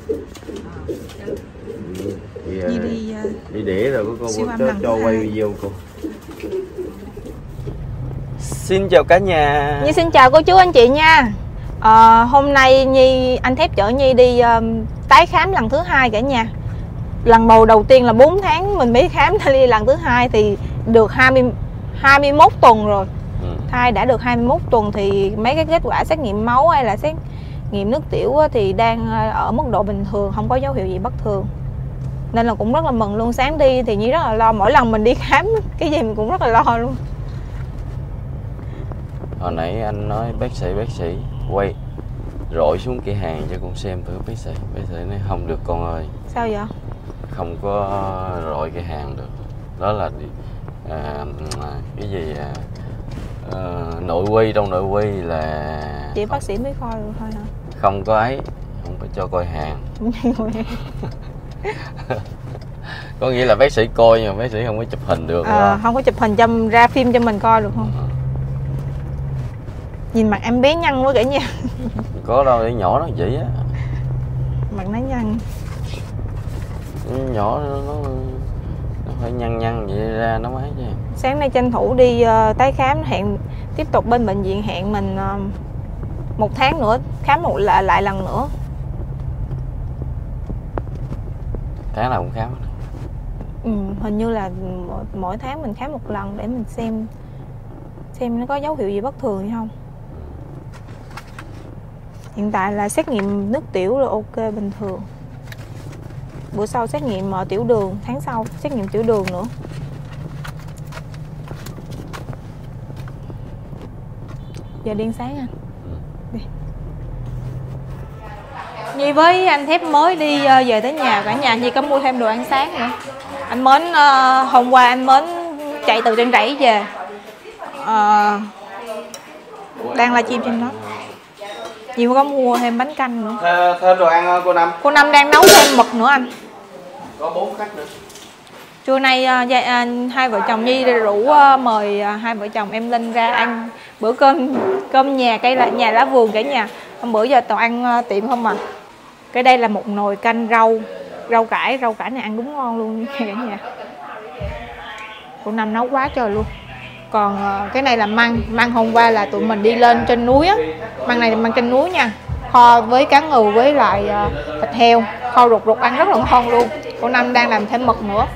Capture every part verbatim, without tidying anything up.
Thì, Nhi đi uh, đi đĩa rồi cô siêu âm cho, lần cho thứ quay hai. video cô. Xin chào cả nhà. Nhi xin chào cô chú anh chị nha. À, hôm nay Nhi anh Thép chở Nhi đi um, tái khám lần thứ hai cả nhà. Lần đầu đầu tiên là bốn tháng mình mới khám, đi lần thứ hai thì được hai mươi, hai mươi mốt tuần rồi. Ừ. Thai đã được hai mươi mốt tuần thì mấy cái kết quả xét nghiệm máu hay là xét nghiệm nước tiểu thì đang ở mức độ bình thường, không có dấu hiệu gì bất thường. Nên là cũng rất là mừng luôn. Sáng đi thì Nhi rất là lo, mỗi lần mình đi khám cái gì mình cũng rất là lo luôn. Hồi nãy anh nói bác sĩ bác sĩ quay rọi xuống cửa hàng cho con xem thử bác sĩ. Bác sĩ nói không được con ơi. Sao vậy? Không có rọi cửa hàng được. Đó là à, cái gì à, à, nội quy, trong nội quy là chỉ bác sĩ mới coi được thôi hả? Không có ấy, không có cho coi hàng. Có nghĩa là bác sĩ coi nhưng mà bác sĩ không có chụp hình được. À, không? không có chụp hình cho ra phim cho mình coi được không? À. Nhìn mặt em bé nhăn quá cả nhà. Có đâu, để nhỏ nó vậy á. Mặt nó nhăn. Nhỏ nó, nó, nó phải nhăn nhăn vậy ra nó mới chứ. Sáng nay tranh thủ đi uh, tái khám, hẹn tiếp tục bên bệnh viện hẹn mình uh, một tháng nữa khám một lại, lại lần nữa. Tháng nào cũng khám. Ừ, hình như là mỗi, mỗi tháng mình khám một lần để mình xem xem nó có dấu hiệu gì bất thường hay không. Hiện tại là xét nghiệm nước tiểu là ok bình thường. Bữa sau xét nghiệm uh, tiểu đường, tháng sau xét nghiệm tiểu đường nữa. Giờ đi ăn sáng nha. Đi. Nhi với anh Thép mới đi uh, về tới nhà cả nhà. Nhi có mua thêm đồ ăn sáng nữa. Anh Mến uh, hôm qua anh Mến chạy từ trên rẫy về, uh, đang livestream trên đó. Nhi có mua thêm bánh canh nữa. Thêm, thêm đồ ăn cô Năm. Cô Năm đang nấu thêm mực nữa anh. Có bốn khách nữa. Trưa nay uh, uh, hai vợ chồng Nhi rủ uh, mời uh, hai vợ chồng em Linh ra ăn bữa cơm cơm nhà cây là nhà lá vườn cả nhà. Hôm bữa giờ toàn ăn uh, tiệm không mà. Cái đây là một nồi canh rau, rau cải, rau cải này ăn đúng ngon luôn cả nhà. Cô Năm nấu quá trời luôn. Còn uh, cái này là măng, măng hôm qua là tụi mình đi lên trên núi á. Măng này là măng trên núi nha. Kho với cá ngừ với lại uh, thịt heo, kho ruột ruột ăn rất là ngon luôn. Cô Năm đang làm thêm mực nữa.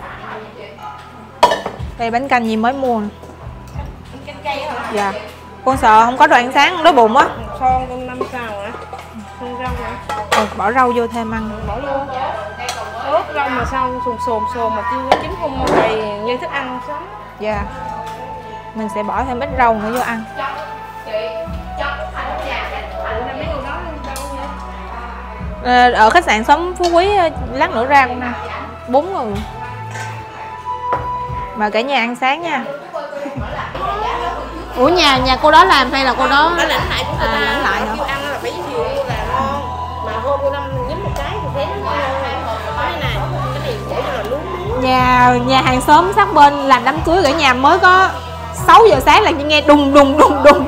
Đây bánh canh gì mới mua nè. Canh cây hả? Dạ. Con sợ không có đồ ăn sáng, đói bụng á. Son con năm sao hả? Con rau hả? Ừ, bỏ rau vô thêm ăn. Bỏ vô. Ướp rau mà sao sồn sồn sồn mà chưa có chín không thì như thức ăn sống. Dạ. Mình sẽ bỏ thêm ít rau nữa vô ăn. À, ở khách sạn sống Phú Quý lát nữa ra con nè. Bốn người. Mà cả nhà ăn sáng nha. Ủa nhà nhà cô đó làm hay là cô đó Nó lãnh lại của người ta. À, lãnh lại hả? Kêu ăn là bảy chiều là ngon. Mà hôm cô Năm nhín một cái thì thấy nó ngon. Cái này, cái này khổ là lún lún. Nhà nhà hàng xóm sát bên làm đám cưới cả nhà mới có sáu giờ sáng là nghe đùng đùng đùng đùng.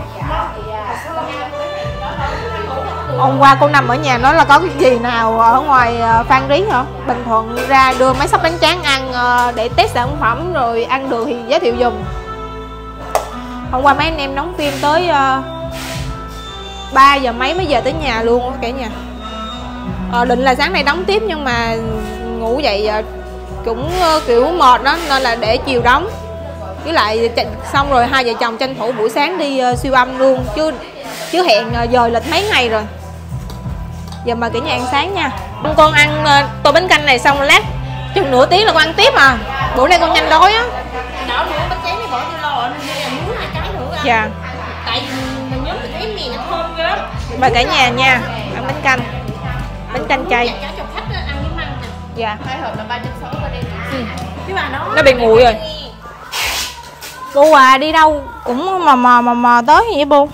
Hôm qua cô Năm ở nhà nói là có cái gì nào ở ngoài Phan Rí hả? Bình Thuận ra đưa mấy sắp bánh tráng ăn để test sản phẩm rồi ăn được thì giới thiệu dùm. Hôm qua mấy anh em đóng phim tới uh, ba giờ mấy mới về tới nhà luôn á cả nhà. Ờ, định là sáng nay đóng tiếp nhưng mà ngủ dậy uh, cũng uh, kiểu mệt đó nên là để chiều đóng. Với lại xong rồi hai vợ chồng tranh thủ buổi sáng đi uh, siêu âm luôn chứ chứ hẹn uh, giờ lịch mấy ngày rồi. Giờ mời cả nhà ăn sáng nha. Con ăn uh, tô bánh canh này xong rồi lát chừng nửa tiếng là con ăn tiếp à. Bữa nay con nhanh đói á. Đảo nữa bánh tráng này bỏ vô lo nên muốn hai cái nữa. Dạ. Tại vì mình nhớ mình thấy mì nó thơm ghê lắm. Mời cả nhà nha, ăn bánh canh. Bánh canh chay. Cho cho khách ăn với măng nè. Dạ. Hai hộp là ba trăm sáu mươi đây. Ừ. Cái bà nó Nó bị nguội rồi. Bu à đi đâu cũng mò mò mò mò tới gì vậy bu?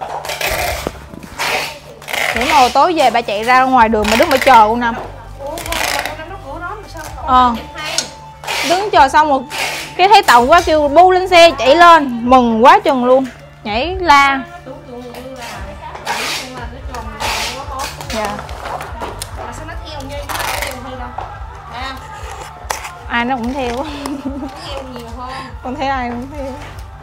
Những màu tối về bà chạy ra ngoài đường mà đứng mà chờ con Năm. Ờ. Đứng chờ xong một cái thấy tàu quá kêu bu lên xe chạy lên, mừng quá chừng luôn, nhảy la. dạ. Mà sao nó theo Ai nó cũng theo. Theo nhiều hơn. Con thấy ai cũng theo.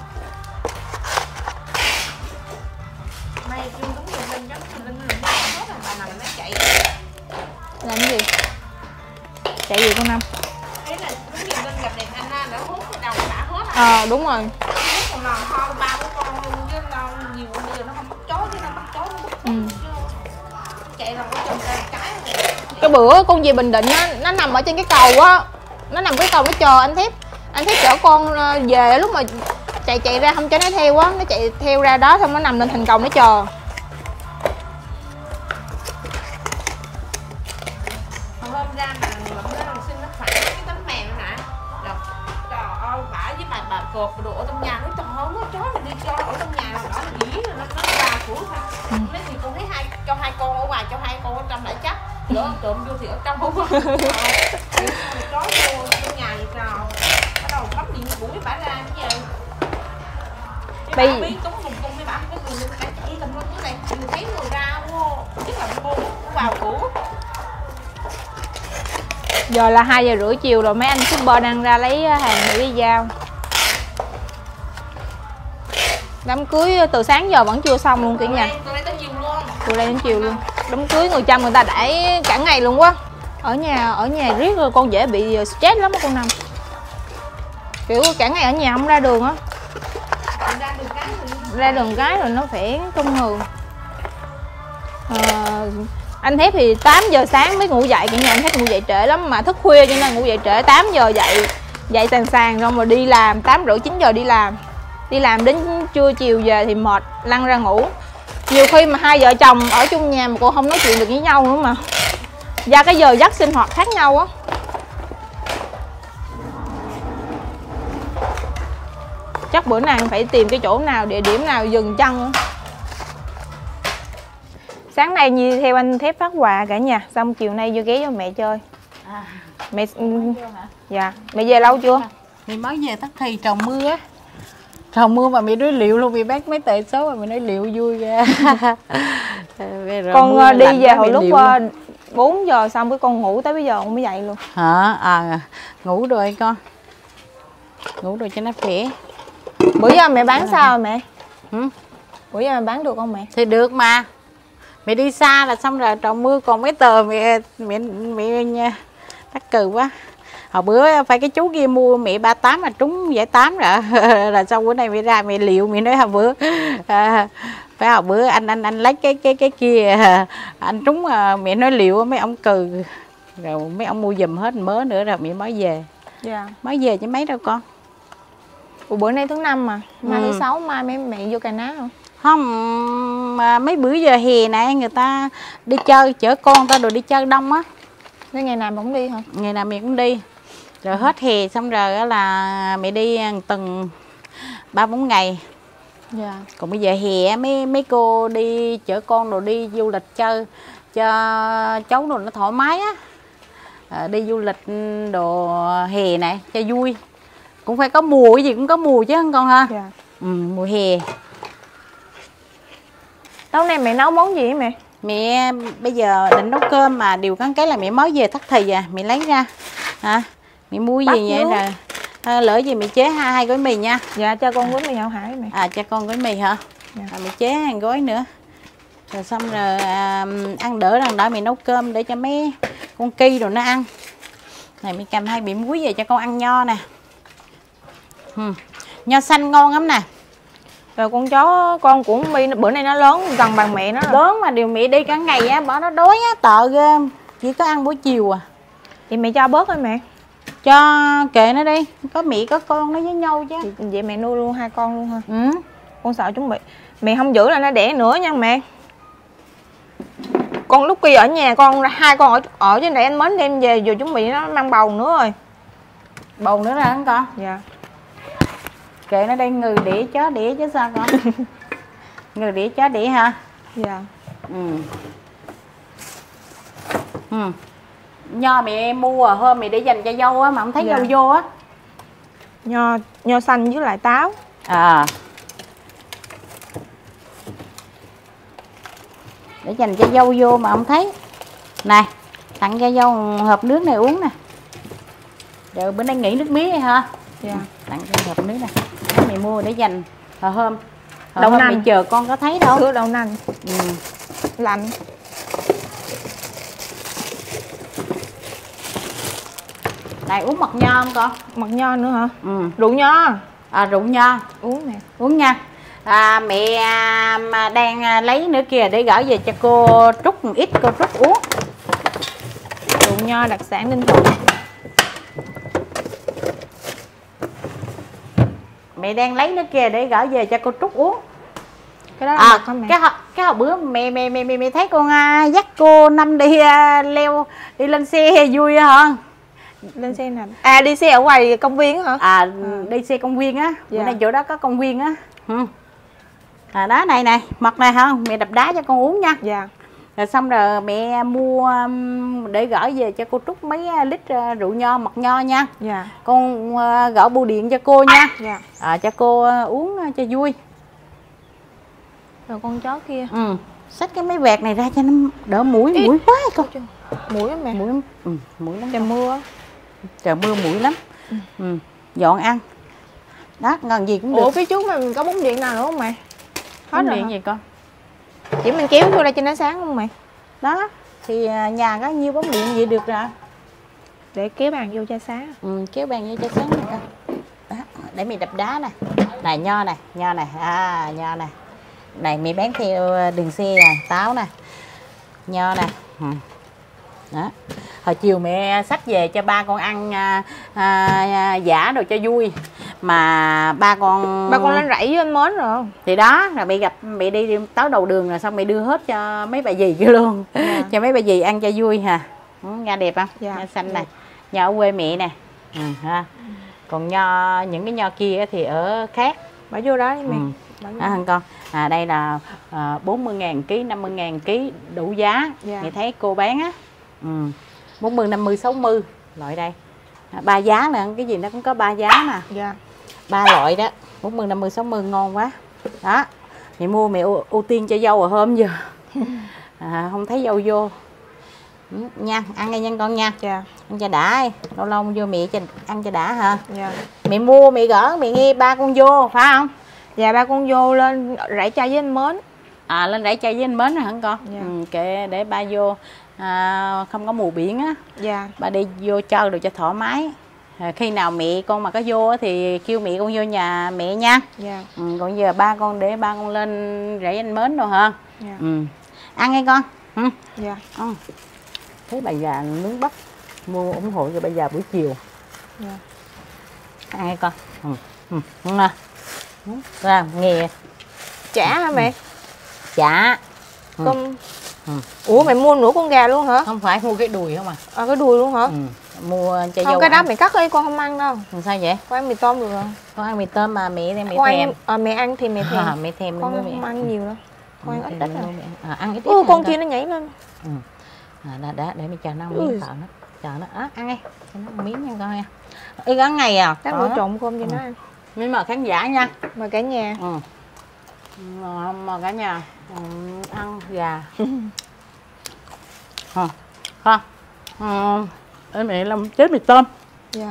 Mày chưa đúng rồi, Linh giống như Linh Linh hết rồi, bà nằm nó chạy. Làm cái gì? Chạy gì con Năm? Thế là đúng như Linh gặp đẹp anh á, đã hút cái đầu đã hết rồi. Ờ à, đúng rồi. Hút còn lòn kho ba của con luôn chứ lo nhiều người nó không bắt chó chứ nó bắt chó nó hút. Ừ. Chạy là có chồng cái cái. Cái bữa con về Bình Định á, nó nằm ở trên cái cầu á. Nó nằm cái cầu nó chờ anh Thép. Anh Thép chở con về lúc mà chạy chạy ra không cho nó theo á, nó chạy theo ra đó xong nó nằm lên thành cầu nó chờ. Hôm ra mà nó đồng sinh nó phải cái tấm màn nữa nè. Rồi, trời ơi, bả với bà bà cột đồ ở trong nhà nói trời ơi, nó chó mình đi cho ở trong nhà là nó dĩ rồi nó nó vào của thôi. Ừ. Nói thì con thấy hai cho hai con ở ngoài, cho hai con ở trong lại chắc. Lỡ trộm vô thì ở trong không. Chó vô trong nhà vậy sao? Bắt đầu bấm điện của mấy bả ra cái gì? Bây giờ biết túng cùng cung mấy bả cái người cái chỉ cầm luôn cái này, người thấy người ra đúng không? Chứ là cô nó vào của. Giờ là hai giờ rưỡi chiều rồi, mấy anh shipper đang ra lấy hàng để đi giao. Đám cưới từ sáng giờ vẫn chưa xong luôn cả nhà. Từ đây tới chiều luôn. Từ đây đến chiều luôn. Đám cưới người Chăm người ta đãi cả ngày luôn quá. Ở nhà ở nhà riết rồi con dễ bị stress lắm á con Năm. Kiểu cả ngày ở nhà không ra đường á. Ra đường cái rồi. Ra đường cái rồi nó phải tung hường. À, anh Thép thì tám giờ sáng mới ngủ dậy, cả nhà anh Thép ngủ dậy trễ lắm mà thức khuya cho nên ngủ dậy trễ, tám giờ dậy dậy sàn sàn xong rồi đi làm, tám rưỡi chín giờ đi làm. Đi làm đến trưa chiều về thì mệt lăn ra ngủ. Nhiều khi mà hai vợ chồng ở chung nhà mà cô không nói chuyện được với nhau nữa mà. Do cái giờ giấc sinh hoạt khác nhau á. Chắc bữa nay phải tìm cái chỗ nào, địa điểm nào dừng chân. Sáng nay Nhi theo anh Thép phát quà cả nhà, xong chiều nay vô ghé cho mẹ chơi. À, mẹ dạ mẹ về lâu chưa? Mẹ mới về Tắc Thì trồng mưa á. Trồng mưa mà mẹ nói liệu luôn, mẹ bác mấy tệ số mà mẹ nói liệu vui ra. Con đi về hồi lúc bốn giờ xong cái con ngủ tới bây giờ con mới dậy luôn. Hả? À, ngủ rồi con. Ngủ rồi cho nó khỏe. Bữa giờ mẹ bán sao rồi mẹ? Ừ? Bữa giờ mẹ bán được không mẹ? Thì được mà. Mẹ đi xa là xong rồi trồng mưa còn mấy tờ mẹ mẹ mẹ nha. Tắc cừ quá. Hồi bữa phải cái chú kia mua mẹ ba tám là trúng giải tám rồi. Là xong bữa nay mẹ ra mẹ liệu mẹ nói hồi bữa à, phải hồi bữa anh anh anh lấy cái cái cái kia anh trúng mẹ nói liệu mấy ông cừ. Rồi mấy ông mua giùm hết mớ nữa rồi mẹ mới về. Dạ. Mới về chứ mấy đâu con. Ủa, bữa nay thứ năm mà, mai ừ. thứ sáu mai mấy mẹ vô Cà Ná không? Không, mà mấy bữa giờ hè này người ta đi chơi chở con ta đồ đi chơi đông á. Thế ngày nào mà cũng đi hả? Ngày nào mẹ cũng đi. Rồi hết hè xong rồi là mẹ đi từng ba bốn ngày. Dạ. Còn bây giờ hè mấy mấy cô đi chở con đồ đi du lịch chơi cho cháu đồ nó thoải mái á. À, đi du lịch đồ hè này cho vui. Cũng phải có mùa, cái gì cũng có mùa chứ con ha. Dạ. Ừ, mùa hè. Tối nay mẹ nấu món gì mẹ? Mẹ bây giờ định nấu cơm mà điều cắn cái là mẹ mới về Tắc Thì à, mẹ lấy ra. Hả? Mẹ mua gì vậy rồi? À, lỡ gì mẹ chế hai, hai gói mì nha. Dạ cho con gói mì hảo hải mẹ. À cho con gói mì hả? Dạ. À, mẹ chế hai gói nữa. Rồi xong rồi à, ăn đỡ rằng đỡ mẹ nấu cơm để cho mấy con Ki rồi nó ăn. Này mẹ cầm hai bỉm muối về cho con ăn nho nè. Ừ. Nho xanh ngon lắm nè. Rồi con chó con của My bữa nay nó lớn gần bằng mẹ nó rồi. Lớn mà điều mẹ đi cả ngày á, bỏ nó đói á, tợ ghê. Chỉ có ăn buổi chiều à. Vậy mẹ cho bớt thôi mẹ. Cho kệ nó đi, có mẹ có con nó với nhau chứ. Vậy, vậy mẹ nuôi luôn hai con luôn ha. Ừ. Con sợ chúng bị mẹ không giữ là nó đẻ nữa nha mẹ. Con lúc kia ở nhà con hai con ở ở trên đây anh Mến đem về vừa chuẩn bị nó mang bầu nữa rồi. Bầu nữa rồi hả con? Dạ. Kệ nó đây, người đĩa chó đĩa chứ sao con. Người đĩa chó đĩa hả? Dạ. Ừ. Ừ. Nho mẹ mua à, hôm mẹ để dành cho dâu á mà không thấy Dạ. dâu vô á. Nho nho xanh với lại táo. À. Để dành cho dâu vô mà không thấy. Này, Tặng cho dâu hộp nước này uống nè. Rồi bữa nay nghỉ nước mía hả? Dạ. Tặng cho hộp nước này. Mẹ mua để dành hồi hôm. Hồi Đậu hôm nành. mẹ chờ con có thấy đâu. Sữa đậu nành. Ừ. Lạnh. Này uống mật nho không con? Mật nho nữa hả? Ừ. Rượu nho. À, rượu nho. Uống nè. Uống nha. À, mẹ à, mà đang à, lấy nữa kìa để gửi về cho cô Trúc một ít, cô Trúc uống. Rượu nho đặc sản Ninh Thuận. Mẹ đang lấy nữa kìa để gửi về cho cô Trúc uống. Cái đó là À, mật hả mẹ? cái hồi, cái hồi bữa mẹ mẹ mẹ mẹ, mẹ thấy con à, dắt cô Năm đi à, leo đi lên xe vui hả? Lên xe nè. À đi xe ở ngoài công viên hả? À, đi xe công viên á. Bữa Dạ. nay chỗ đó có công viên á. Ừ. À, đó này này, mật này hả? Mẹ đập đá cho con uống nha. Dạ. Rồi xong rồi mẹ mua um, để gửi về cho cô Trúc mấy lít uh, rượu nho, mật nho nha. Dạ. Con uh, gửi bưu điện cho cô nha. Dạ. À, cho cô uh, uống uh, cho vui. Rồi con chó kia. Ừ. Xách cái mấy vẹt này ra cho nó đỡ mũi, Ý. mũi quá con. Mũi á mẹ. Mũi lắm. Ừ, mũi lắm. Trời mưa. Trời mưa mũi lắm. Ừ. Ừ. Dọn ăn. Đó, ngon gì cũng được. Ủa phía trước mà mình có bóng điện nào nữa không mẹ? Hết Bóng rồi điện hả? gì con? Chỉ mình kéo vô đây cho nó sáng không mẹ? Đó, thì uh, nhà có nhiêu bóng điện gì được rồi. Để kéo bàn vô cho sáng. Ừ, kéo bàn vô cho sáng này con. Đó, để mày đập đá nè. Này nho này, nho này, à nho này. Này mày bán theo đường xe à, táo nè. Nho nè. Ừ. Đó. Hồi chiều mẹ xách về cho ba con ăn à, à, giả đồ cho vui. Mà ba con Ba con lên rẫy với anh Mến rồi. thì đó, rồi mẹ gặp mẹ đi tới đầu đường rồi xong mẹ đưa hết cho mấy bà dì kia luôn. Dạ. Cho mấy bà dì ăn cho vui hả. Ừ, nho đẹp không? Dạ. Nho xanh này. Nho ở quê mẹ nè. Ừ, ha. Còn nho những cái nho kia thì ở khác. Bỏ vô đó đi mẹ. Ừ. Bỏ vô. Đó hả con? À, đây là à, bốn mươi ngàn ký, năm mươi ngàn ký đủ giá. Dạ. Mẹ thấy cô bán á. Ừ. bốn mươi, năm mươi, sáu mươi loại đây. À, ba giá nè, cái gì nó cũng có ba giá mà. Dạ. Ba loại đó, bốn mươi, năm mươi, sáu mươi ngon quá. Đó. Mẹ mua mẹ ưu, ưu tiên cho dâu rồi hôm giờ. À, không thấy dâu vô. Ừ, nha, ăn ngay nha con nha. Dạ. Ăn cho đã. Lâu lâu vô mẹ cho ăn cho đã hả? Dạ. Mẹ mua mẹ gỡ mẹ nghe ba con vô phải không? Dạ ba con vô lên rẫy chai với anh Mến. À, lên rẫy chơi với anh Mến rồi hả con? Dạ. Ừ, kệ để ba vô à, không có mùa biển á. Dạ. Ba đi vô chơi được cho thoải mái. À, khi nào mẹ con mà có vô á thì kêu mẹ con vô nhà mẹ nha. Dạ. Ừ, còn giờ ba con để ba con lên rẫy anh Mến rồi hả? Dạ. Ừ. Ăn nghe con. Ừ. Dạ. Ừ. Thấy bà già nướng bắp mua ủng hộ cho bà già buổi chiều. Dạ. Ăn nghe con. Ừ. Ừ. Ừ. Nè. Ừ. Ra nghe. Chả hả mẹ? Chả. Ừ. Con. Ừ. Ủa mẹ mua nửa con gà luôn hả? Không phải mua cái đùi không à? À cái đùi luôn hả? Ừ. Mua cho Không dâu cái đó ăn. mẹ cắt đi con không ăn đâu. Làm sao vậy? Con ăn mì tôm được rồi. Con ăn mì tôm mà mẹ mẹ Con thèm. ăn, à, mẹ ăn thì mẹ thèm. À, mẹ thèm Con mua mẹ. không ăn nhiều đâu. Con ăn ít ít rồi. À, ăn ít ít. Ủa hả con kia nó nhảy lên. Ừ. À, đó, đó, để mẹ chờ nó ăn Ui. miếng thợ nó. Chờ nó. Đó, ăn đi. Cho nó ăn miếng nha con nha. Ý gắn ngày à. Lát Đó. nữa trộn cơm cho nó ăn. Miếng mời khán giả nha. Mời cả nhà. Ừ. Mà, mà cả nhà ừ, ăn gà. Không. Không. Ừ. Để mẹ làm chết mì tôm. Dạ.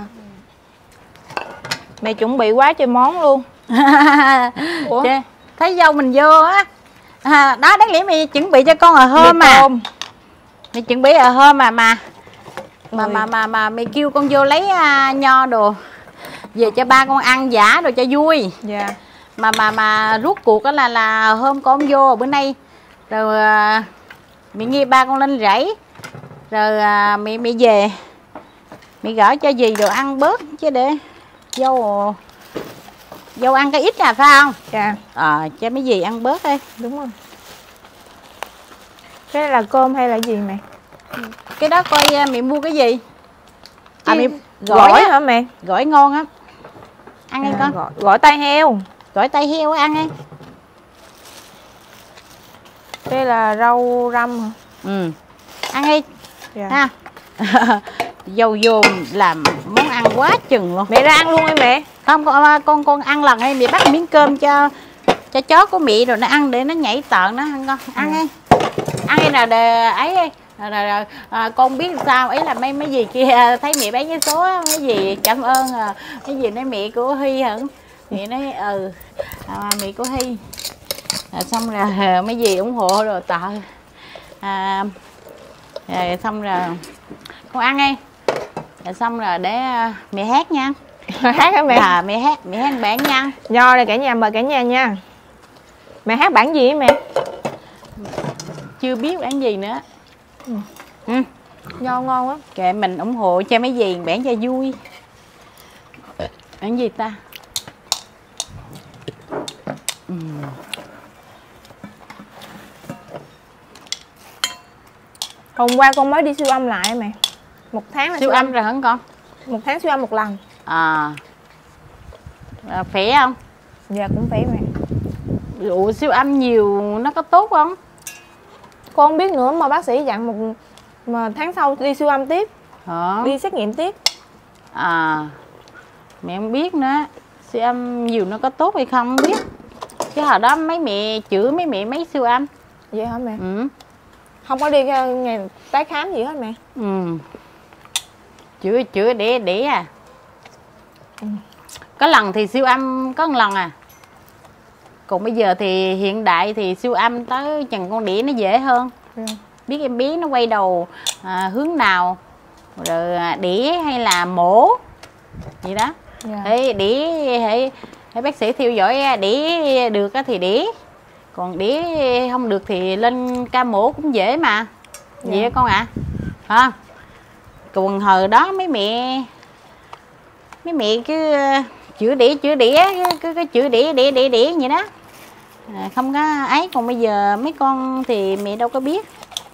Mẹ chuẩn bị quá trời món luôn. Ủa? Chê, thấy dâu mình vô á. À, đó đáng lẽ mẹ chuẩn bị cho con ở hôm Mì mà. tôm. Mẹ chuẩn bị ở hôm mà mà mà Ôi. mà mà, mà mẹ kêu con vô lấy à, nho đồ về cho ba con ăn giả đồ cho vui. Dạ. Mà mà mà rút cuộc đó là là hôm con không vô bữa nay rồi à, mẹ nghe ba con lên rẫy rồi à, mẹ mẹ về mẹ gửi cho dì đồ ăn bớt chứ để dâu dâu ăn cái ít à phải không? Dạ. À, cho mấy dì ăn bớt đi. Đúng rồi. Cái này là cơm hay là gì mẹ? Cái đó coi à, mẹ mua cái gì? À, mẹ Gỏi gỏi á, hả mẹ? gỏi ngon á. Ăn đi À, con. Gỏi, gỏi tai heo. Gỏi tay heo á, ăn đi. Đây là rau răm hả? Ừ. Ăn đi. Dạ. Ha. Dâu vô làm món ăn quá chừng luôn. Mẹ ra ăn luôn em mẹ. Không con con con ăn lần đi, mẹ bắt miếng cơm cho cho chó của mẹ rồi nó ăn để nó nhảy tợn nó ăn con. Ăn đi. Ăn đi nào để ấy đi. rồi, rồi, rồi. À, con biết sao ý là mấy mấy gì kia thấy mẹ bán vé số á, mấy gì cảm ơn à, mấy gì nói mẹ của Hy hả, mẹ nói ừ à, mẹ của Hy à, xong rồi mấy gì ủng hộ rồi tạo à, rồi xong rồi con ăn đi rồi xong rồi để mẹ hát nha. Hát hả mẹ? À, mẹ hát mẹ hát bản nha. Nho đây cả nhà, mời cả nhà nha. Mẹ hát bản gì hả mẹ? Chưa biết bản gì nữa. Ừ. Ừ. Nho ngon quá. Kệ mình ủng hộ cho mấy gì bản cho vui. Bản gì ta? Ừ. Hôm qua con mới đi siêu âm lại mẹ. Một tháng là Siêu âm rồi hả con? Một tháng siêu âm một lần. À, à khỏe không? Dạ cũng khỏe mẹ. Ủa siêu âm nhiều nó có tốt không? Con không biết nữa mà bác sĩ dặn một mà tháng sau đi siêu âm tiếp. Hả? Đi xét nghiệm tiếp. À, mẹ không biết nữa. Siêu âm nhiều nó có tốt hay không không biết. Chứ hồi đó mấy mẹ chữa mấy mẹ mấy siêu âm. Vậy hả mẹ? Ừ. Không có đi ngày tái khám gì hết mẹ? Ừ. Chữa chữa để để à. Ừ. Có lần thì siêu âm có một lần à. Còn bây giờ thì hiện đại thì siêu âm tới chừng con đĩa nó dễ hơn. Ừ. Biết em bé nó quay đầu à, hướng nào rồi đĩa hay là mổ gì đó. Dạ. Thế đĩa hay, hay bác sĩ theo dõi đĩa được thì đĩa, còn đĩa không được thì lên ca mổ cũng dễ mà. Dạ. Vậy con ạ. À. Hả? Còn hồi đó mấy mẹ mấy mẹ cứ chữa đĩa chữa đĩa cứ, cứ chữa đĩa đĩa đĩa đĩa vậy đó. À, không có ấy, còn bây giờ mấy con thì mẹ đâu có biết.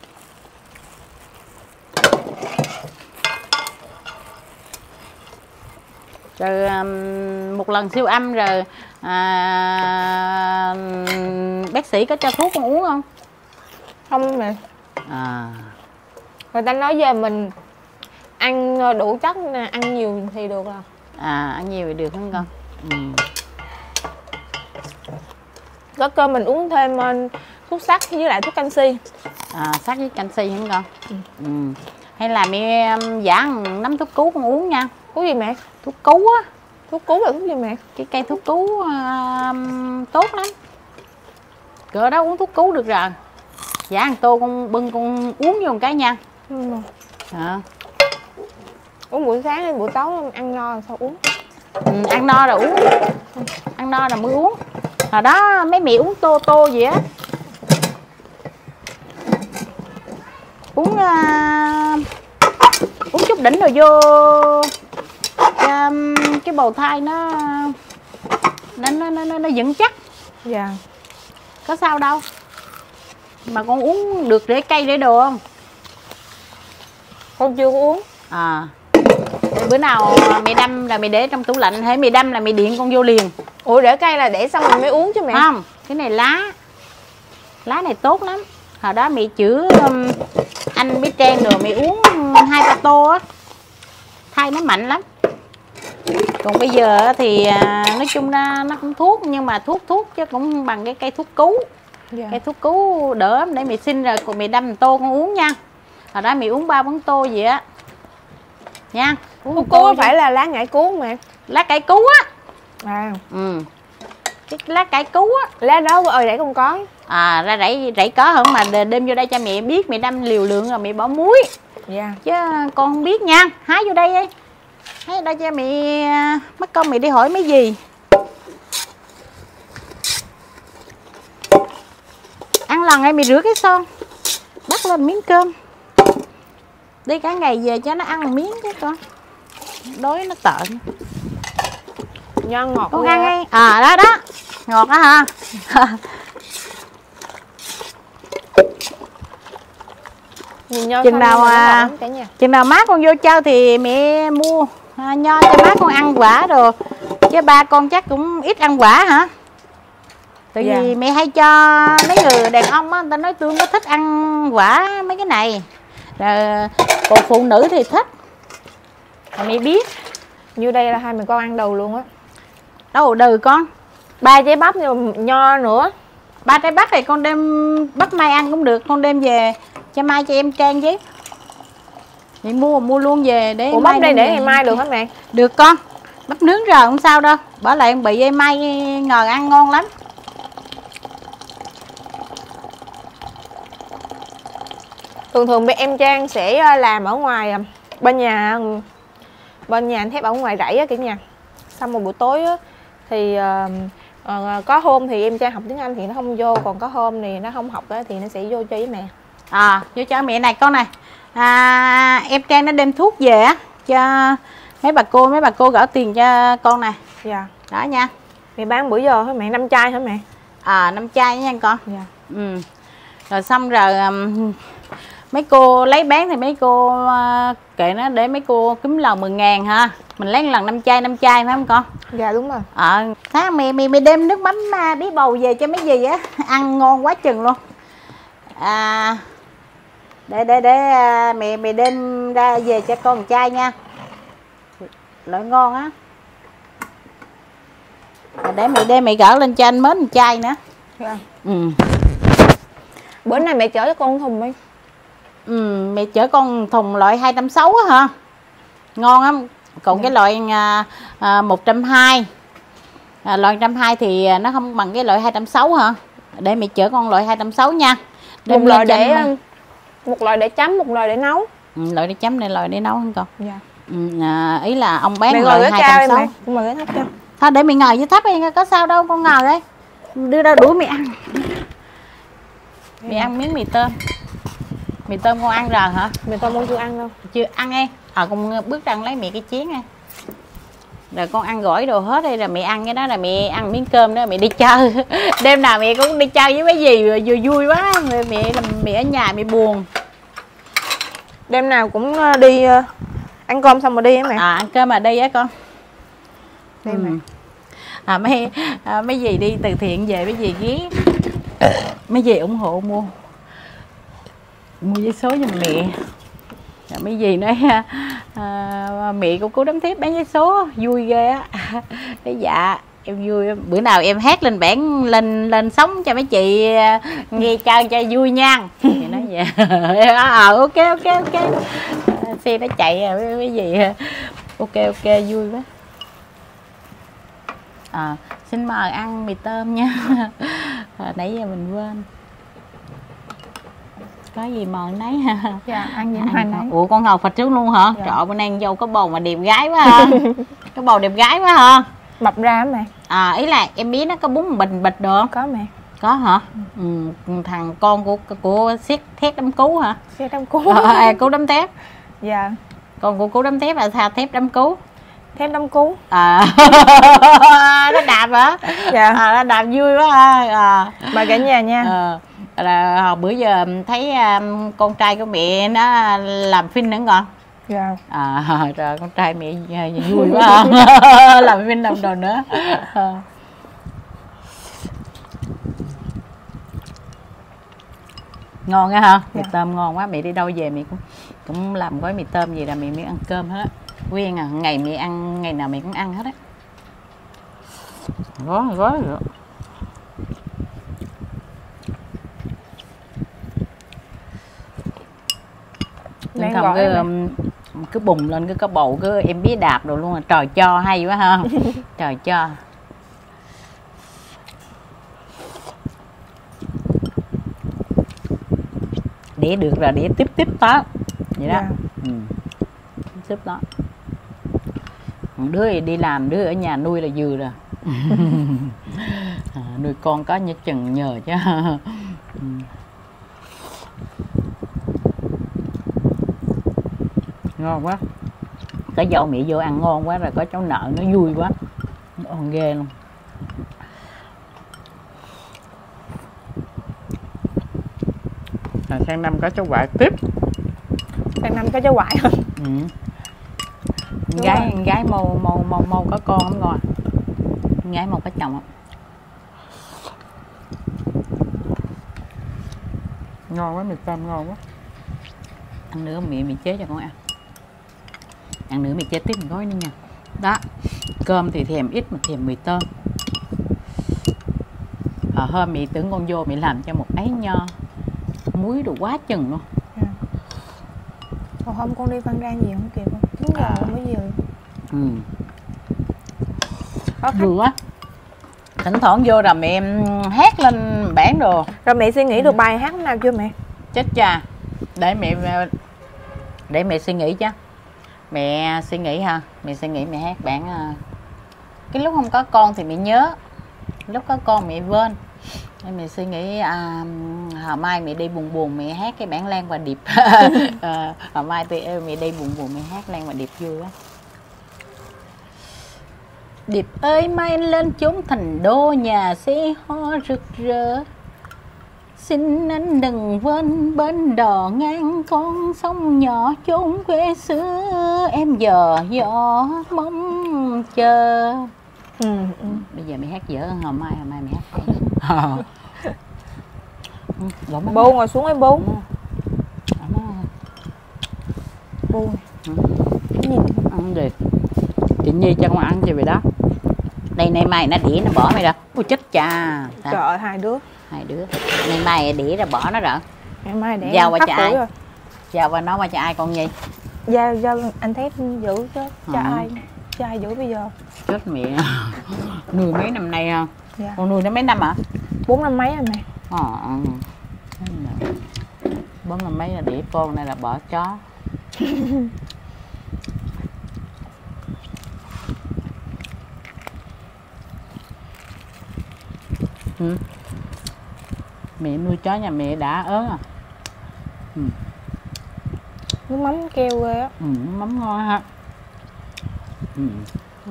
Rồi um, một lần siêu âm rồi à, bác sĩ có cho thuốc con uống không? Không mẹ. À. Người ta nói về mình ăn đủ chất, ăn nhiều thì được rồi. À, ăn nhiều thì được không con? Ừ. Có cơ mình uống thêm thuốc sắt với lại thuốc canxi. À, sắt với canxi không con? Ừ. Ừ. Hay là mẹ giả nắm thuốc cứu con uống nha. Thuốc gì mẹ? Thuốc cứu á. Thuốc cứu là thuốc gì mẹ? Cái cây thuốc cứu uh, tốt lắm. Cỡ đó uống thuốc cứu được rồi. Giả một tô con bưng con uống vô một cái nha. Ừ. À. Uống buổi sáng hay buổi tối ăn no rồi sao uống? Ừ, ăn no rồi uống. Ăn no rồi mới uống. Hồi đó mấy mẹ uống tô tô gì á. Uống uh, uống chút đỉnh rồi vô um, cái bào thai nó nó nó nó, nó vững chắc. Dạ. Có sao đâu. Mà con uống được rễ cây rễ đồ không? Con chưa có uống. À. Để bữa nào mẹ đâm là mẹ để trong tủ lạnh, hay mẹ đâm là mẹ điện con vô liền. Ủa để cây là để xong rồi mới uống chứ mẹ? Không, cái này lá. Lá này tốt lắm. Hồi đó mẹ chữa um, anh bé Trang rồi mẹ uống hai ba tô á. Thai nó mạnh lắm. Còn bây giờ thì nói chung ra nó cũng thuốc, nhưng mà thuốc thuốc chứ cũng bằng cái cây thuốc cứu. Dạ. Cây thuốc cứu đỡ để mẹ xin rồi còn mẹ đâm một tô con uống nha. Hồi đó mẹ uống ba bốn tô gì á. Nha. Uống thuốc cứu phải là lá ngải cứu mẹ. Lá cải cứu á. À. Ừ. Cái lá cải cứu á. Lá đó ơi rẫy con có. À ra rẫy rẫy có hả, mà đem vô đây cho mẹ biết, mẹ đâm liều lượng rồi mẹ bỏ muối. Dạ. Chứ con không biết nha. Hái vô đây đi. Hái vô đây cho mẹ, mất công mẹ đi hỏi mấy gì. Ăn lần này mẹ rửa cái son, bắt lên miếng cơm. Đi cả ngày về cho nó ăn một miếng chứ con. Đói nó tợn. Nho ngọt. Con ăn đi. À đó đó. Ngọt đó hả? Chừng nào à, chừng nào má con vô chơi thì mẹ mua à, nho cho má con ăn quả rồi. Chứ ba con chắc cũng ít ăn quả hả? Tại vì dạ. Mẹ hay cho mấy người đàn ông á, người ta nói tôi không có thích ăn quả mấy cái này. Rồi, còn phụ nữ thì thích. Rồi mẹ biết. Như đây là hai mẹ con ăn đầu luôn á. Đâu đừ con. Ba trái bắp nho nữa. Ba trái bắp thì con đem bắp mai ăn cũng được, con đem về Cho mai cho em Trang với. Vậy mua mua luôn về để Ủa bắp đây để ngày mai được hả mẹ? Được con. Bắp nướng rồi không sao đâu. Bỏ lại bị em mai ngờ ăn ngon lắm. Thường thường em Trang sẽ làm ở ngoài bên nhà bên nhà anh Thép ở ngoài rẫy á cả nhà. Xong một buổi tối á, thì uh, uh, có hôm thì em Trang học tiếng Anh thì nó không vô, còn có hôm thì nó không học á, thì nó sẽ vô chơi với mẹ. À vô cho mẹ này con này. À, em Trang nó đem thuốc về á cho mấy bà cô mấy bà cô gửi tiền cho con này. Dạ. Đó nha. Mẹ bán bữa giờ hả mẹ? Năm chai hả mẹ? À năm chai nha con. Dạ. Ừ. Rồi xong rồi um, mấy cô lấy bán thì mấy cô uh, kệ nó để mấy cô kiếm lần mười ngàn ha. Mình lấy lần năm chai năm chai phải không con? Dạ đúng rồi. Ờ à, mẹ mẹ mẹ đem nước mắm uh, bí bầu về cho mấy gì á ăn ngon quá chừng luôn. À để để để uh, mẹ mẹ đem ra về cho con một chai nha. Loại ngon á. Để mẹ đem mẹ gỡ lên cho anh mến một chai nữa. Dạ. Ừ. Bữa nay mẹ chở cho con thùng đi. Ừ, mẹ chở con thùng loại hai trăm sáu mươi á hả? Ngon lắm. Còn dạ. Cái loại à, à, một trăm hai mươi à, loại một trăm hai mươi thì nó không bằng cái loại hai trăm sáu mươi hả? Để mẹ chở con loại hai trăm sáu mươi nha. Một loại để em... một loại để chấm, một loại để nấu. Ừ, loại để chấm này loại để nấu không con? Dạ. Ừ, à, ý là ông bán mẹ loại hai trăm sáu mươi. Mẹ ngồi cái thấp cho. Thôi để mẹ ngồi với thấp đi, có sao đâu, con ngồi đấy. Đưa ra đũa mẹ ăn. Mẹ ăn miếng mì tôm. Mì tôm con ăn rồi hả? Mì tôm con chưa ăn đâu. Chưa ăn em. Ờ à, con bước ra lấy mẹ cái chén nha. Rồi con ăn gỏi đồ hết đây, rồi mẹ ăn cái đó là mẹ ăn miếng cơm đó mẹ đi chơi. Đêm nào mẹ cũng đi chơi với mấy gì vừa vui quá, mẹ mẹ, mẹ ở nhà mẹ buồn. Đêm nào cũng đi ăn cơm xong rồi đi á mẹ. À ăn cơm mà đi á con. Đi ừ. mẹ. À mấy à, mấy gì đi từ thiện về mấy gì ghé. Mấy gì ủng hộ mua. Mua giấy số cho mẹ. Rồi mấy gì nói à, mẹ của cô Đấm Thép bán giấy số vui ghê á. Cái dạ em vui, bữa nào em hát lên bản lên lên sóng cho mấy chị nghe chơi cho vui nha. Thì nói vậy. À, ok ok ok. Xe nó chạy rồi mấy gì. Ok ok vui quá. À, xin mời ăn mì tôm nha. À, nãy giờ mình quên. Có gì mời nấy ha. Dạ ăn những hành nấy. Ủa con ngầu phật trước luôn hả? Dạ. Trời ơi bữa nay dâu có bầu mà đẹp gái quá ha. Cái bầu đẹp gái quá hả? Mập ra á mẹ. À ý là em biết nó có bún bình bịch được không? Có mẹ. Có hả? Ừ, thằng con của của siết thép đấm cú hả? Siết đấm cú. À, cú đấm thép. Dạ. Con của cú đấm thép là sao thép đấm cú? Thép đấm cú. À. Nó đạp hả? Dạ. À, nó đạp vui quá ha. À. Mời cả nhà nha. À. Là hồi bữa giờ thấy um, con trai của mẹ nó làm phim nữa con. Dạ. À trời con trai mẹ vui quá. Làm phim làm đồ nữa. À. Ngon á hả? Mì dạ. Tôm ngon quá, mẹ đi đâu về mẹ cũng cũng làm gói mì tôm gì là mẹ mới ăn cơm hết á. Quen à, ngày mẹ ăn, ngày nào mẹ cũng ăn hết á. Gói gói rồi. Nên không cứ, cứ bùng lên cứ có bầu cứ em biết đạp rồi luôn, trời cho hay quá ha. Trời cho. Để được rồi để tiếp tiếp đó vậy đó. Yeah. Ừ. Tiếp đó. Đứa đi làm đứa ở nhà nuôi là vừa rồi. À, nuôi con có như chừng nhờ chứ. Ừ. Ngon quá. Cái dâu mẹ vô ăn ngon quá rồi có cháu nợ nó vui quá. Ngon ghê luôn. Rồi sang năm có cháu ngoại tiếp. Sang năm có cháu ngoại hả? Ừ. Gái gái mâu mâu mâu mâu có con không ngon. Gái mâu có chồng không? Ngon quá, mì tôm ngon quá. Ăn nữa mẹ mẹ chế cho con ăn. Ăn nữa mẹ chế tiếp một gói nữa nha. Đó. Cơm thì thèm ít mà thèm mì tôm. À, hôm mẹ tưởng con vô mẹ làm cho một ấy nho muối đồ quá chừng luôn. Còn hôm con đi Phan Rang gì không kịp không? chín giờ À. mới về. Ừ. Có khách. Vừa á. Thỉnh thoảng vô là mẹ hát lên bảng đồ. Rồi mẹ suy nghĩ được bài hát nào chưa mẹ? Chết cha. Để mẹ để mẹ suy nghĩ chứ. Mẹ suy nghĩ ha, mẹ suy nghĩ mẹ hát bản. Cái lúc không có con thì mẹ nhớ, lúc có con mẹ quên. Nên mẹ suy nghĩ à, hồi mai mẹ đi buồn buồn mẹ hát cái bản Lan và Điệp. à, hồi mai thì mẹ đi buồn buồn mẹ hát Lan và Điệp vui quá. Điệp ơi mai anh lên chốn thành đô, nhà xe hoa rực rỡ. Xin anh đừng quên bên đò ngang con sông nhỏ chốn quê xưa. Em giờ gió mong chờ. Ừ, ừ. Bây giờ mày hát dở hơn hồi mai, hồi mai mày hát hay. Bố ngồi xuống ấy bố. Bố. Ừ. Cái gì? Ăn đi. Chị Nhi cho con ăn gì vậy đó. Đây nay mai nó đĩa nó bỏ mày rồi. Ôi chết cha. Trời ơi hai đứa. Hai đứa. Nay mai đĩa rồi bỏ nó rồi. Ngày mai để Giao qua khắc cho tuổi ai? rồi. Giao qua nó qua cho ai con Nhi? Giao giao anh Thép giữ chứ. Cho Ừ. ai? Cho ai giữ bây giờ? Chết mẹ. Nuôi mấy năm nay không? Dạ. Con nuôi nó mấy năm hả? Bốn năm mấy rồi mẹ. Ờ. Bốn năm mấy là đĩa con này là bỏ chó. Ừ. Mẹ nuôi chó nhà mẹ đã ớn à. Ừ. Nước mắm keo ghê á. Ừ, mắm ngon ha. Ừ. Ừ.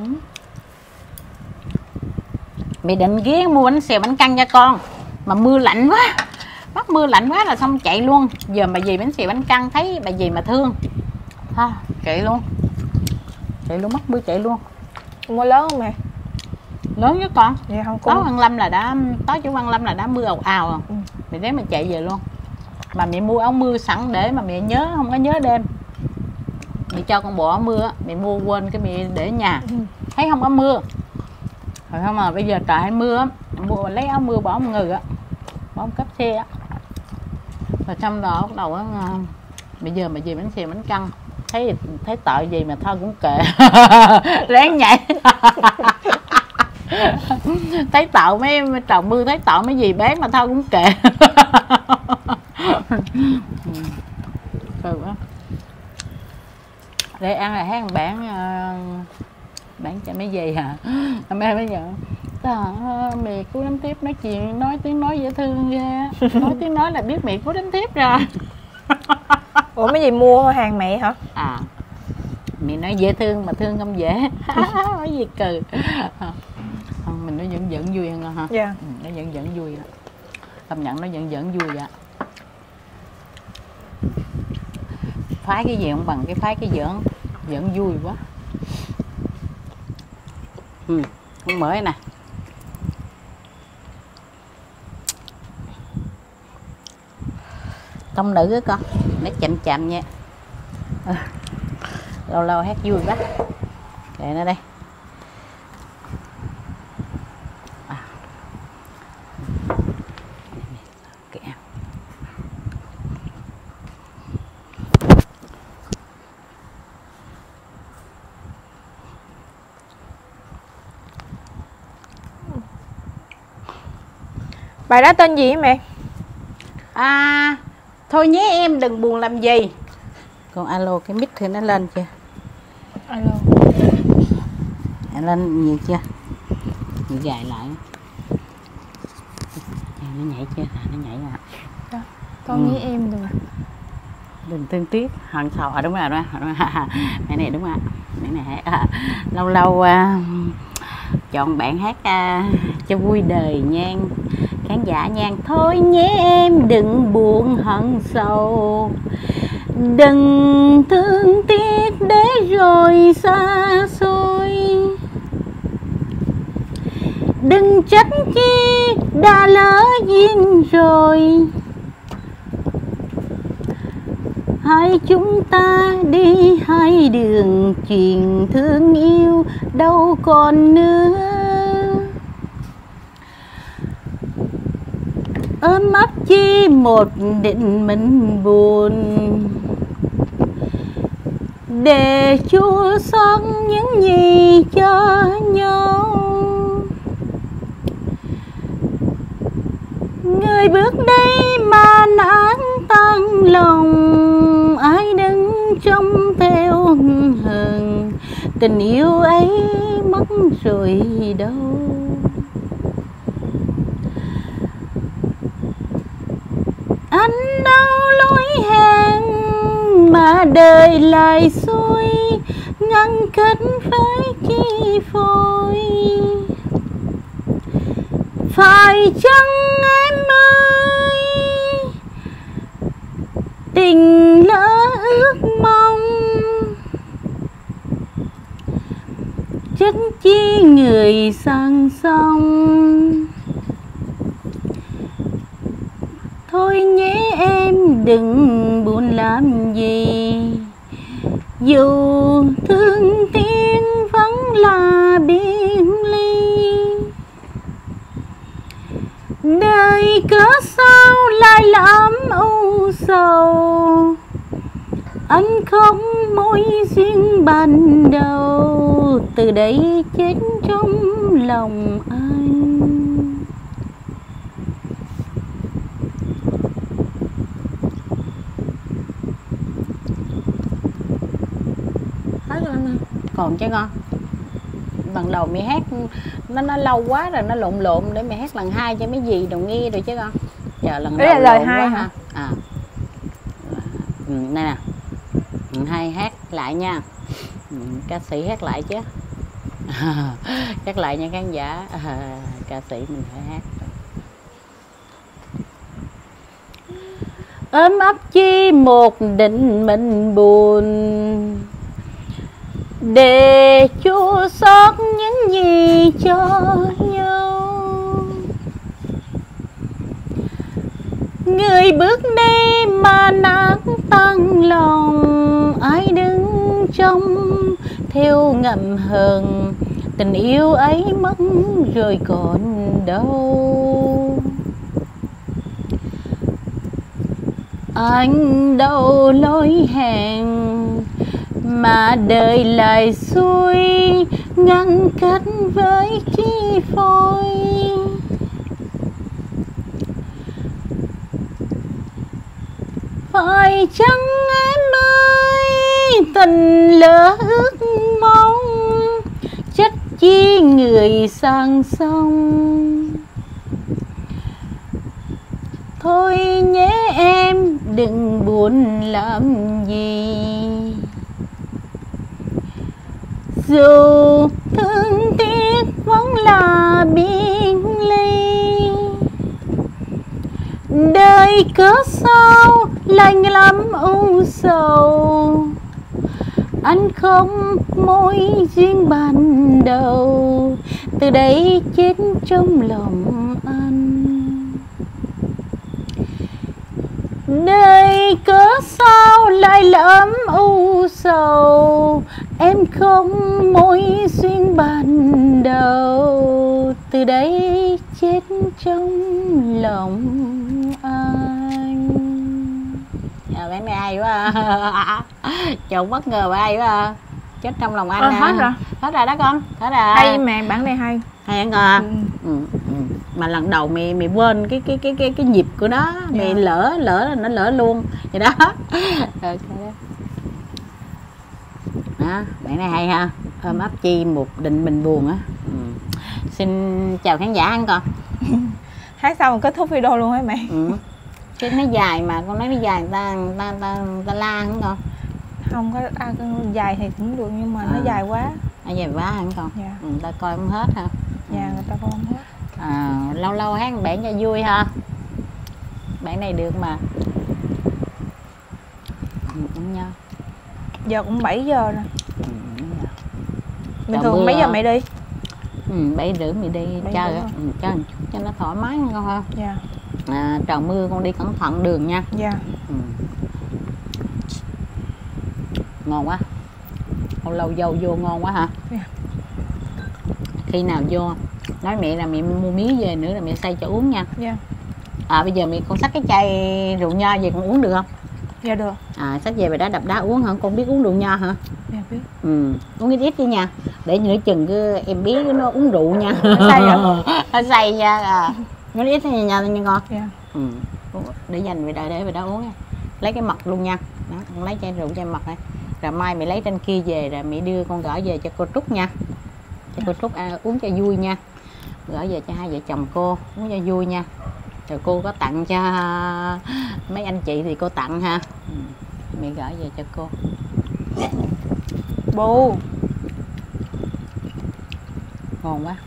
Mẹ định ghé mua bánh xèo bánh căn cho con mà mưa lạnh quá, bắt mưa lạnh quá là xong chạy luôn. Giờ bà dì bánh xèo bánh căn thấy bà dì mà thương ha, chạy luôn, chạy luôn, mất mưa chạy luôn. Mua lớn không mẹ? Lớn với con. Dạ không Tối cũng. Văn Lâm là đã tối chủ Văn Lâm là đã mưa ào ào rồi. Ừ. Mẹ đấy mà chạy về luôn. Mà mẹ mua áo mưa sẵn để mà mẹ nhớ, không có nhớ đêm. Mẹ cho con bộ áo mưa á, mẹ mua quên cái mẹ để ở nhà. Ừ. Thấy không có mưa. Rồi không mà bây giờ trời hay mưa á, mua lấy áo mưa bỏ ngừ á, bỏ cấp xe á. Rồi xong đó bắt đầu á, bây giờ mà gì bánh xèo bánh căn thấy thấy tội gì mà thôi cũng kệ. Ráng nhảy. Thấy tội mấy trầu mưa, thấy tội mấy gì bán mà thôi cũng kệ. Ừ. Để ăn là hát bản uh, bản cho mấy gì hả? Mẹ bây giờ mẹ Cú Đấm Tiếp nói chuyện nói tiếng nói dễ thương ghê. Nói tiếng nói là biết mẹ Cú Đấm Tiếp rồi. Ủa mấy gì mua hàng mẹ hả? À mẹ nói dễ thương mà thương không dễ. Nói gì cừ. Không, mình nói vẫn vẫn vui hơn ha. Dạ. Ừ, nó vẫn vẫn vui đó. Công nhận nó vẫn vẫn vui vậy. Phái cái gì không bằng cái phái cái giỡn, giỡn vui quá. Ừ, con mới nè. Tông nữ á con, nó chậm chậm nha. À, lâu lâu hát vui quá. Để nó đây. À. Okay. Bài đó tên gì hả mẹ? À, thôi nhé em đừng buồn làm gì. Còn alo cái mic thì nó lên chưa? Alo. Lên nhiều chưa? Nhiều dài lại. Nó nhảy chưa? À, nó nhảy rồi. Đó. Con với ừ. em được. Đừng thương tiếc, hận sầu. À đúng rồi, đúng rồi. Mẹ này đúng rồi. Mẹ này à, lâu lâu à, chọn bạn hát à, cho vui đời nhan. Khán giả nhan thôi nhé em đừng buồn hận sầu, đừng thương tiếc để rồi xa xôi, đừng trách chi đã lỡ duyên rồi, hai chúng ta đi hai đường chuyện thương yêu đâu còn nữa. Ôm ấp chi một định mình buồn, để chua xót những gì cho nhau. Người bước đi mà nản tan lòng, ai đứng trông theo hờn, tình yêu ấy mất rồi đâu. Anh đâu lối hẹn mà đời lại xuôi, ngăn kết với chi phôi. Phải chăng em ơi tình lỡ ước mong, chất chi người sang sông. Thôi nhé em đừng buồn làm gì, dù thương tiếng vẫn là biệt ly. Đời cớ sao lại lắm âu sầu, anh không mối duyên ban đầu, từ đây chết trong lòng anh. Hết rồi anh. Còn chứ con. Lần đầu mẹ hát nó nó lâu quá rồi, nó lộn lộn để mẹ hát lần hai cho mấy gì đồng nghe rồi chứ con. Giờ lần đầu là lời lộn hai quá hả? ha. À. Ừ, đây nè. Hai hát lại nha. Ừ, ca sĩ hát lại chứ. Hát lại nha khán giả. À, ca sĩ mình phải hát. Ấm ấp chi một định mình buồn, để chua xót những gì cho nhau. Người bước đi mà nát tan lòng, ai đứng trông theo ngậm hờn, tình yêu ấy mất rồi còn đâu. Anh đâu lối hẹn mà đời lại xuôi, ngăn cách với chi phôi. Phải chăng em ơi tình lỡ ước mong, trách chi người sang sông. Thôi nhé em đừng buồn làm gì, dù thương tiếc vẫn là biệt ly. Đời cớ sao lạnh lắm u sầu, anh không mối duyên ban đầu, từ đây chết trong lòng anh. Đời cớ sao lại lắm u sầu, em không mối duyên ban đầu, từ đây chết trong lòng anh. À, bạn này hay quá à. Chồng bất ngờ và hay quá à. Chết trong lòng anh. Ờ, à. hết rồi. Hết rồi đó con. Hết rồi. Hay mà bản này hay. Hay anh à. Ừ. Ừ. Ừ. Mà lần đầu mày mày quên cái cái cái cái cái nhịp của nó, mày Dạ. lỡ lỡ là nó lỡ luôn vậy đó. Rồi, đó, bạn này hay ha. Ôm ấp chi một định mình buồn á. Ừ. Xin chào khán giả anh con. Hát xong rồi kết thúc video luôn hả mẹ? Ừ. Cái nó dài mà con nói nó dài người ta người ta, người ta, người ta la không con? Không có à, dài thì cũng được nhưng mà À. nó dài quá. Nó dài quá hả con? Dạ. Ừ, người ta coi không hết ha. Dạ người ta không hết. À, lâu lâu hát bản cho vui ha. Bản này được mà. Ừ, cũng nhau. Giờ cũng bảy giờ rồi. Ừ, đúng rồi. Bình Trời thường mưa mấy giờ hả? mẹ đi? Ừ, bảy rưỡi mày đi Bảy chơi rưỡi á. hả? Ừ, chơi một chút cho nó thoải mái nha con ha. Dạ. À, trời mưa con đi cẩn thận đường nha. Dạ. Ừ. Ngon quá. Lâu lâu dâu vô ngon quá hả? Dạ. Khi nào vô nói mẹ là mẹ mua mía về nữa là mẹ xay cho uống nha. Dạ. À bây giờ mẹ con xách cái chai rượu nho về con uống được không? Dạ được. À, xách về bài đó đập đá uống hả? Con biết uống rượu nho hả? Dạ biết. Ừ, uống ít ít đi nha. Để nửa chừng cứ em biết nó uống rượu nha. Nó say vậy? Nó say nha. À. Nó ít thôi nha nha con. Dạ. Ừ. Để dành về đây để về đó uống nha. Lấy cái mật luôn nha. Đó, con lấy chai rượu chai mật này. Rồi mai mày lấy trên kia về rồi mày đưa con gửi về cho cô Trúc nha. Cho cô Trúc à, uống cho vui nha. Gửi về cho hai vợ chồng cô uống cho vui nha. Rồi cô có tặng cho mấy anh chị thì cô tặng ha. Ừ. Mẹ gửi về cho cô. Bu. Ngon quá.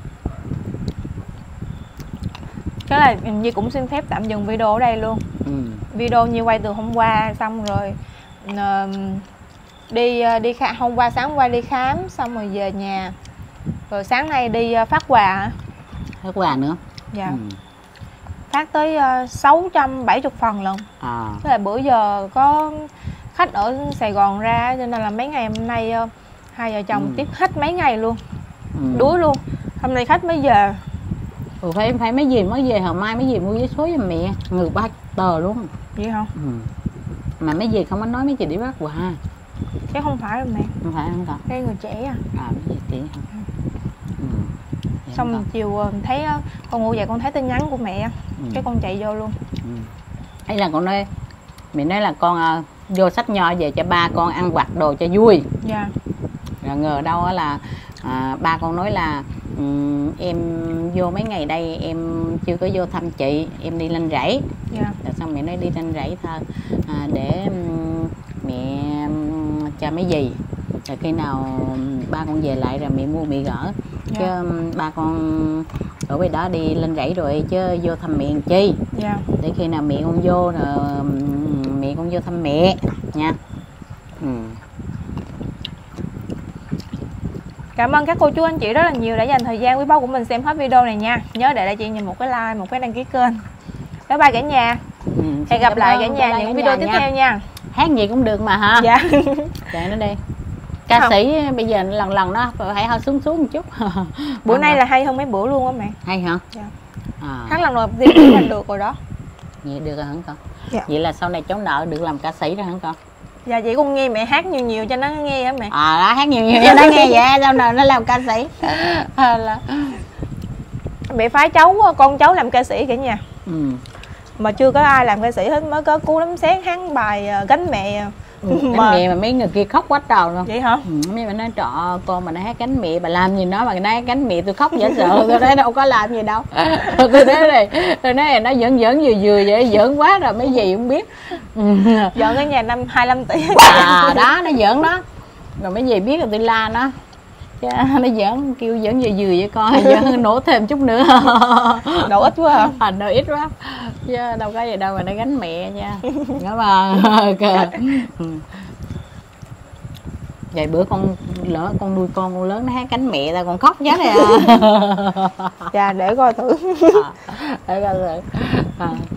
Cái là Nhi cũng xin phép tạm dừng video ở đây luôn. Ừ. Video Nhi quay từ hôm qua xong rồi uh, đi đi khám, hôm qua sáng qua đi khám xong rồi về nhà. Rồi sáng nay đi phát quà. Phát quà nữa. Dạ. Ừ. Phát tới uh, sáu trăm bảy mươi phần lần. À. Thế là bữa giờ có khách ở Sài Gòn ra cho nên là mấy ngày hôm nay uh, hai vợ chồng Ừ. tiếp hết mấy ngày luôn. Ừ. Đuối luôn. Hôm nay khách mới về. Ừ, phải phải mấy gì mới về, hồi mai mấy gì mua giấy số cho mẹ ngược ba tờ luôn. Vậy không? Ừ. Mà mấy gì không có nói mấy chị đi bắt quà. Cái không phải đâu mẹ. Không phải không còn. Cái người trẻ à. À mấy gì chị không. Ừ. Vậy Xong không chiều uh, thấy uh, con ngủ dậy con thấy tin nhắn của mẹ. ừ. Cái con chạy vô luôn. Ừ. Hay là con nói mẹ nói là con uh, vô xách nho về cho ba con ăn vặt đồ cho vui. Dạ. Rồi ngờ đâu là à, ba con nói là um, em vô mấy ngày đây em chưa có vô thăm chị, em đi lên rẫy. Dạ. Rồi xong mẹ nói đi lên rẫy thôi à, để um, mẹ um, cho mấy gì. Rồi khi nào ba con về lại rồi mẹ mua mẹ gỡ. Dạ. Chứ um, ba con ở bên đó đi lên rẫy rồi chứ vô thăm mẹ làm chi. Dạ. Để khi nào mẹ con vô rồi um, mẹ con vô thăm mẹ nha. Ừ. Cảm ơn các cô chú anh chị rất là nhiều đã dành thời gian quý báu của mình xem hết video này nha. Nhớ để lại chị Nhi một cái like, một cái đăng ký kênh. Bye bye cả nhà. Ừ. Hẹn gặp lại cả nhà những video tiếp theo nha. Hát gì cũng được mà ha. Dạ. Chạy nó đi. Ca Không. sĩ bây giờ lần lần nó phải hơi xuống xuống một chút. Bữa nay là hay hơn mấy bữa luôn á mẹ. hay hả? Dạ. À, Hát lần đầu tiên là được rồi đó. vậy được rồi hả con? Dạ. Vậy là sau này cháu nợ được làm ca sĩ rồi hả con? Dạ chị cũng nghe mẹ hát nhiều nhiều cho nó nghe á mẹ. À đó, hát nhiều nhiều cho nó nghe vậy sau này nó làm ca sĩ. À, là... Mẹ phái cháu, con cháu làm ca sĩ cả nhà. Ừ. Mà chưa có ai làm ca sĩ hết, mới có Cú Đấm Sét hát bài uh, Gánh Mẹ. Ừ, Mà- mà... mẹ mà mấy người kia khóc quá trời luôn. Vậy hả? Ừ, mấy bà nói trọ con mà nó hát cánh mẹ bà làm gì nó mà nó hát cánh mẹ tôi khóc dễ sợ. Tôi nói đâu có làm gì đâu. Tôi nói này tôi nói này nó giỡn giỡn vừa vừa vậy giỡn quá rồi mấy gì không biết. Ừ. Dọn cái nhà năm hai mươi lăm tỷ. À đó nó giỡn đó. Rồi mấy gì biết là tôi la nó. Chứ nó giỡn kêu giỡn vừa vừa vậy coi giỡn nổ thêm chút nữa. Độ ít quá à. Thành nó ít quá chứ đâu có gì đâu mà nó gánh mẹ nha. Cảm ơn. Ừ. Vậy bữa con lỡ con nuôi con con lớn nó hát cánh mẹ ta còn khóc chết rồi à. Dạ để coi thử. À, để coi thử. À.